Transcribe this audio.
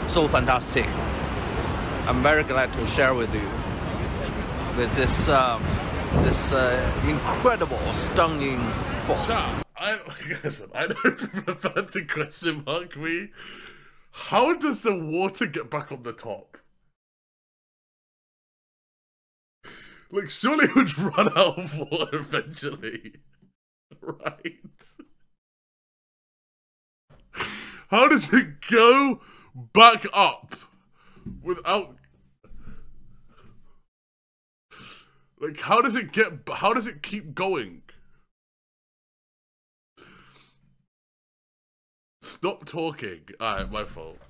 so fantastic. I'm very glad to share with you with this incredible, stunning force. Listen, I don't prefer to question mark me. How does the water get back on the top? Like, surely it would run out of water eventually, right? How does it go back up without... Like, how does it keep going? Stop talking. Alright, my fault.